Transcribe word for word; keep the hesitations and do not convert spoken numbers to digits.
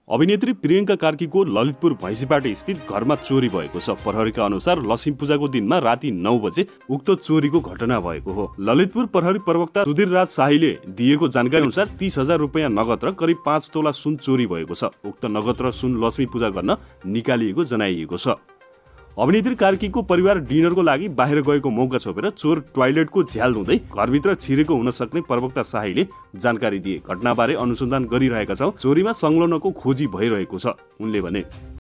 अभिनेत्री प्रियंका कार्कीको ललितपुर भैँसीपाटे स्थित घरमा चोरी भएको छ। प्रहरीका अनुसार लक्ष्मी पूजाको दिनमा राति नौ बजे उक्त चोरीको घटना भएको हो। ललितपुर प्रहरी प्रवक्ता सुधीर राज शाहीले दिएको जानकारी अनुसार तीस हजार रुपियाँ नगद र करिब पाँच तोला सुन चोरी भएको छ। उक्त नगद र सुन लक्ष्मी पूजा गर्न निकालिएको जनाइएको छ। अभिनेत्री कार्कीको परिवार डिनरको लागि बाहिर गएको मौका छोपेर चोर टोयलेटको झ्याल धुँदै घरभित्र छिरेको हुन सक्ने प्रवक्ता शाहीले जानकारी दिए। घटनाबारे अनुसन्धान गरिरहेका छौं, चोरीमा संलग्नको खोजी भइरहेको छ उनले भने।